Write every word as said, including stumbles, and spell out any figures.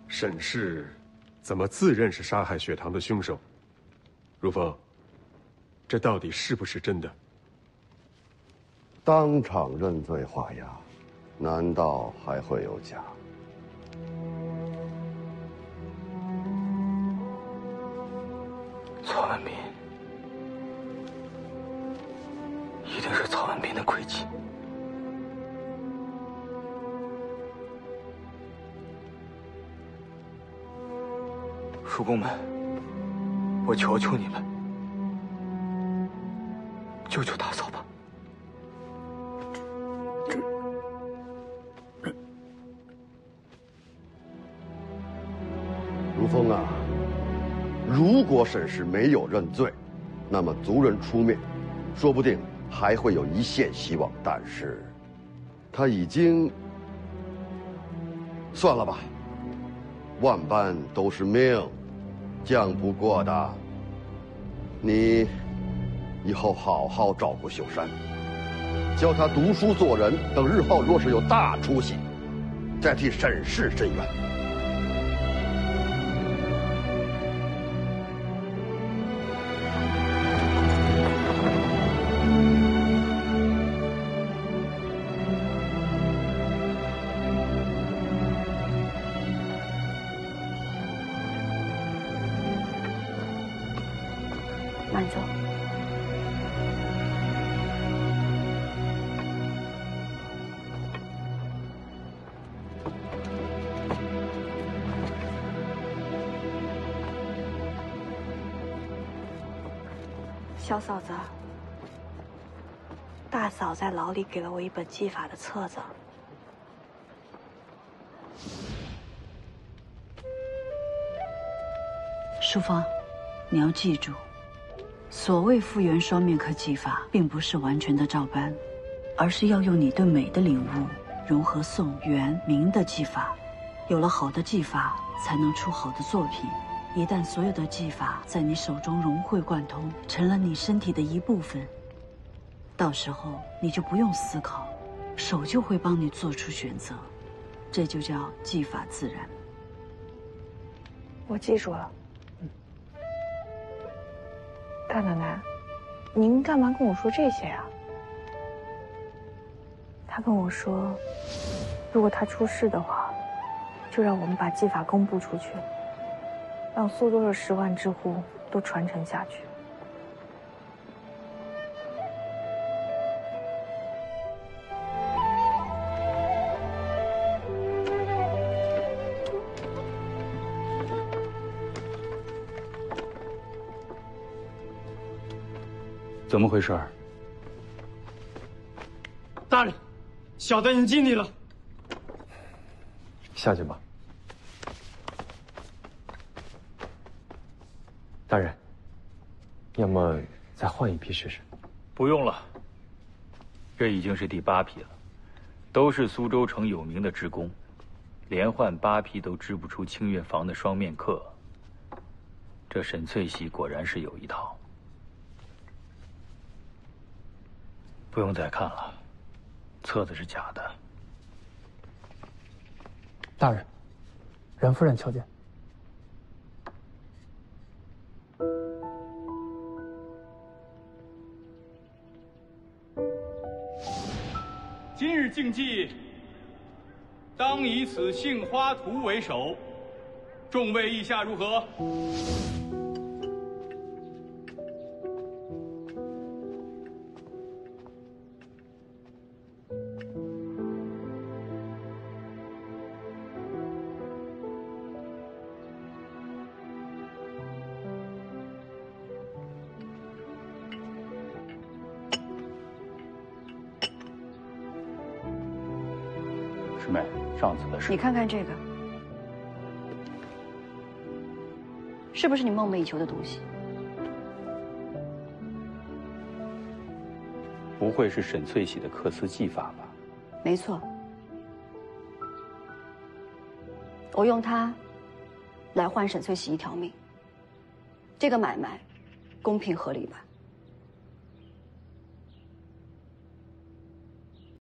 沈氏怎么自认是杀害雪堂的凶手？如风，这到底是不是真的？ 当场认罪画押，难道还会有假？ 曹文斌，一定是曹文斌的诡计。叔公们，我求求你们，救救大嫂吧！ 如风啊，如果沈氏没有认罪，那么族人出面，说不定还会有一线希望。但是，他已经……算了吧，万般都是命，犟不过的。你以后好好照顾秀山，教他读书做人，等日后若是有大出息，再替沈氏伸冤。 慢走。小嫂子，大嫂在牢里给了我一本技法的册子。 淑芳，你要记住，所谓复原双面刻技法，并不是完全的照搬，而是要用你对美的领悟，融合宋、元、明的技法。有了好的技法，才能出好的作品。一旦所有的技法在你手中融会贯通，成了你身体的一部分，到时候你就不用思考，手就会帮你做出选择，这就叫技法自然。 我记住了。嗯。大奶奶，您干嘛跟我说这些呀？他跟我说，如果他出事的话，就让我们把技法公布出去。让苏州的十万之户都传承下去。 怎么回事？ 大人，小的已尽力了。 下去吧。大人，要么再换一批试试？ 不用了，这已经是第八批了，都是苏州城有名的织工，连换八批都织不出清月坊的双面刻。这沈翠喜果然是有一套。不用再看了，册子是假的。 大人，冉夫人求见。 今日竞技，当以此杏花图为首，众位意下如何？ 师妹，上次的事， 你看看这个，是不是你梦寐以求的东西？ 不会是沈翠喜的刻丝技法吧？ 没错，我用它来换沈翠喜一条命。这个买卖公平合理吧？